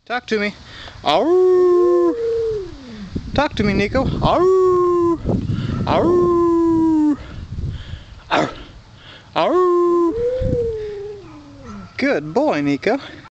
Talk to me. Arr. Talk to me, Nico. Arr. Arr. Arr. Arr. Good boy, Nico.